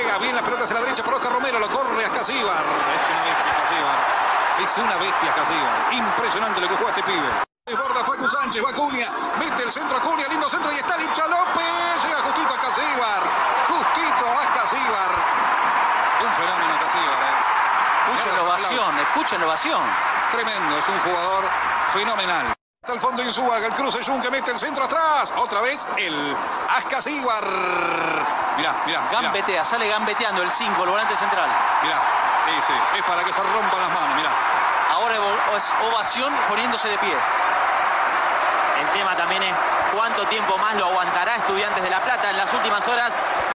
juega bien la pelota hacia la derecha por Oscar Romero, lo corre a Casíbar. Es una bestia Casíbar. Es una bestia Casíbar. Impresionante lo que juega este pibe. Desborda Facu Sánchez, va Cunha, mete el centro a Cunha, lindo centro y está Licha López. Llega justito a Casíbar. Justito a Casíbar. Un fenómeno Casíbar. Escuchen la ovación. Tremendo, es un jugador fenomenal. Hasta el fondo Insúa, el cruce Jun que mete el centro atrás. Otra vez el Ascasíbar. Mirá. Gambetea, sale gambeteando el 5, el volante central. Mirá, ese es para que se rompan las manos, mirá. Ahora es ovación poniéndose de pie. Encima también es cuánto tiempo más lo aguantará Estudiantes de La Plata en las últimas horas.